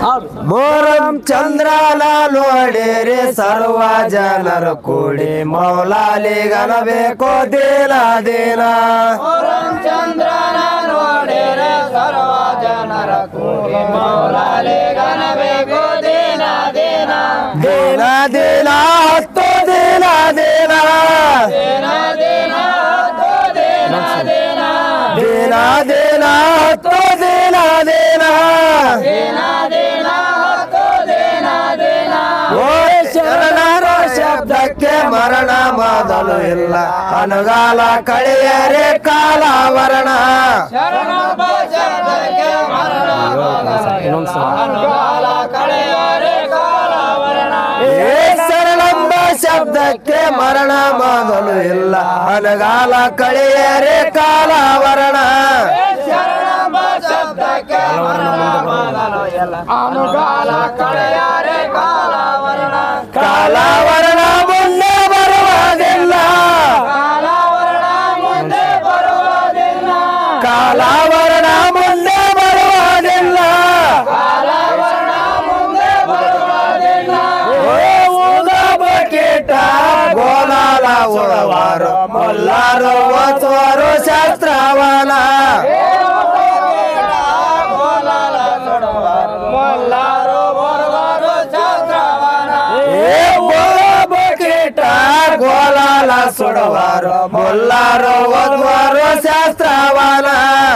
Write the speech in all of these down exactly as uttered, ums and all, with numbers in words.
मोरम चंद्राला ನೋಡಿರಿ ಸರ್ವ ಜನರು ಕೂಡಿ ಮೌಲಾಲಿ ಗನಬೇಕು ದಿನ ದಿನ मोरम चंद्राला ನೋಡಿರಿ ಸರ್ವ ಜನರು ಕೂಡಿ ಮೌಲಾಲಿ ಗನಬೇಕು ದಿನ ದಿನ ದಿನ ದಿನ ಹತ್ತು ದಿನ ದಿನ ದಿನ ದಿನ ಹತ್ತು ದಿನ ದಿನ ದಿನ ದಿನ ಹತ್ತು ದಿನ ದಿನ ದಿನ ದಿನ ಹತ್ತು ದಿನ ದಿನ ಓ ಶರಣರ ಶಬ್ದಕ್ಕೆ ಮರಣ ಮೊದಲು ಇಲ್ಲ ಅನುಗಾಲ ಕಳೆಯರೆ ಕಾಲಾವರಣ ಶರಣಪ್ಪ ಶಬ್ದಕ್ಕೆ ಮರಣ ಅನುಗಾಲ ಕಳೆಯರೆ ಕಾಲಾವರಣ ಏ ಶರಣಂಬ ಶಬ್ದಕ್ಕೆ ಮರಣ ಮೊದಲು ಇಲ್ಲ ಅನುಗಾಲ ಕಳೆಯರೆ ಕಾಲಾವರಣ ಶರಣಪ್ಪ ಶಬ್ದಕ್ಕೆ ಮರಣ ಮೊದಲು ಇಲ್ಲ ಅನುಗಾಲ ಕಳೆಯರೆ ಕಾಲಾವರಣ ಕಾಲಾವರಣ ಮುಂದೆ ಬರುವುದಿಲ್ಲ ಕಾಲಾವರಣ ಮುಂದೆ ಬರುವುದಿಲ್ಲ ಕಾಲಾವರಣ ಮುಂದೆ ಬರುವುದಿಲ್ಲ ಕಾಲಾವರಣ ಮುಂದೆ ಬರುವುದಿಲ್ಲ ಬಕೀಟ ಗೋಲಾಲ ಉಳವಾರು ಮೊಲ್ಲಾರು ಒತ್ತುವರು ಶಾಸ್ತ್ರವನ ಮೊಲ್ಲಾರು ಬರುವರು ಶಾಸ್ತ್ರವನ ಏ ಬಕೀಟ ಗೋಲಾಲ ಸುಡುವರು ಮೊಲ್ಲಾರು ಒತ್ತುವರು ಶಾಸ್ತ್ರವನ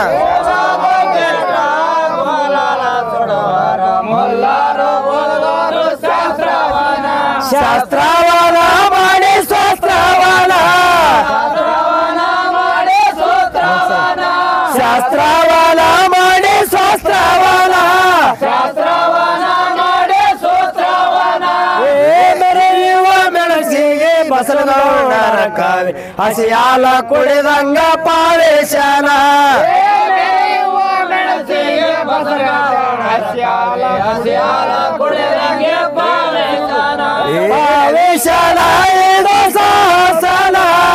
ಮೊಲ್ಲಾರು ಬರುವರು ಶಾಸ್ತ್ರವನ ಶಾಸ್ತ್ರವನ ಮಾಡಿ ಶಾಸ್ತ್ರವನ ಶಾಸ್ತ್ರವನ ಮಾಡಿ ಸೂತ್ರವನ ಶಾಸ್ತ್ರವನ ಮಾಡಿ ಶಾಸ್ತ್ರವನ ಶಾಸ್ತ್ರವನ ಮಾಡಿ ಸೂತ್ರವನ ಏ ಮೆರೆಯುವ ಮೆಣಸಿಗೆ ಬಸಲಗೌಡರ ಕಾವಿ ಹಸಿಯಾಲ ಕುಡಿದಂಗ ಪಾವೇಶನ ಮೆರೆಯುವ ಮೆಣಸಿಗೆ ಬಸವನ ಹಸ್ಯಾಲ ಹಸ್ಯಾಲ ಕುಡಿದಂಗೆ ಪಾವೇಶನ ಪಾವೇಶನ ಇದು ಸಾಸನ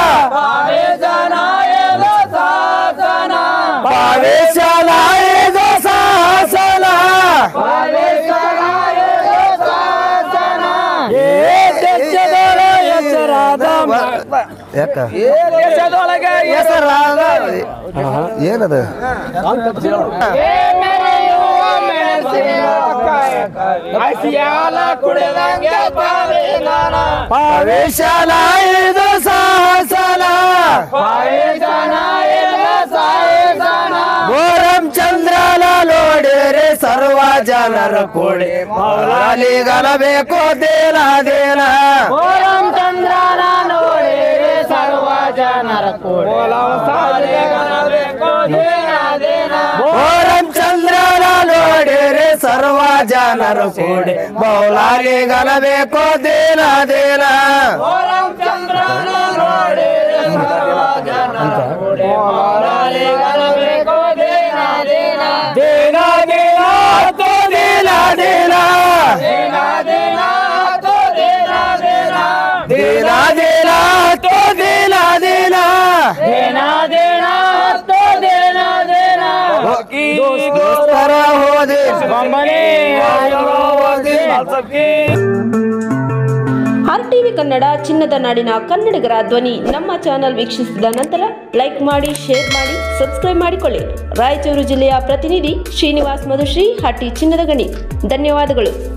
ಪಾವೇಶನ ಎದು ಸಾಸನ ಪಾವೇಶನ ಇದು ಸಾಸನ ಪಾವೇಶನ ಎದು ಸಾಸನ ಏ ದೇಶದೊಳ ಎಚ್ಚರಾದ ಯಾಕ ದೇಶದೊಳಗೆ ಹೆಸರಾದ ಏನದು ಏ ಮೆರೆಯುವ ಮೆಣಸಿಗೆ ಹಸ್ಯಾಲ ಕುಡಿದಂಗೆ ಪಾವೇಶನ ಪಾವೇಶನ ಇದು ಸಾಸನ ಪಾವೇಶನ ಎದು ಸಾಸನ ಮೋರಂ ಚಂದ್ರನ ನೋಡಿರಿ ಸರ್ವ ಜನರು ಕೂಡಿ ಮೌಲಾಲಿ ಗನಬೇಕು ದಿನ ದಿನ ಮೊರಂ ಚಂದ್ರನ ನೋಡಿರಿ ಸರ್ವ ಜನರ ಕೂಡಿ ಸಾಲಿಗನಬೇಕು ದಿನ ದಿನ ಮೋರಂ ಚಂದ್ರನ ನೋಡಿರಿ ಸರ್ವ ಜನರು ಕೂಡಿ ಮೌಲಾಲಿ ಗನಬೇಕು ದಿನ ದಿನ ಮೊರಂ ಚಂದ್ರನ ನೋಡಿರಿ ಸರ್ವ ಜನರ ಕೂಡಿ ಸಾಲಿಗನಬೇಕು ದಿನ ದಿನ ದಿನ ದಿನ ಹತ್ತು ದಿನ ದಿನ ದಿನ ದಿನ ಹತ್ತು ದಿನ ದಿನ ದಿನ ದಿನ ಹತ್ತು ದಿನ ದಿನ ದಿನ ದಿನ ಹತ್ತು ದಿನ ದಿನ ದೋಸ್ತರ ಹೋದಿ ಆರ್ ಟಿವಿ ಕನ್ನಡ ಚಿನ್ನದ ನಾಡಿನ ಕನ್ನಡಿಗರ ಧ್ವನಿ ನಮ್ಮ ಚಾನೆಲ್ ವೀಕ್ಷಿಸಿದ ನಂತರ ಲೈಕ್ ಮಾಡಿ, ಶೇರ್ ಮಾಡಿ, ಸಬ್ಸ್ಕ್ರೈಬ್ ಮಾಡಿಕೊಳ್ಳಿ. ರಾಯಚೂರು ಜಿಲ್ಲೆಯ ಪ್ರತಿನಿಧಿ ಶ್ರೀನಿವಾಸ್ ಮಧುಶ್ರೀ, ಹಟ್ಟಿ ಚಿನ್ನದ ಗಣಿ. ಧನ್ಯವಾದಗಳು.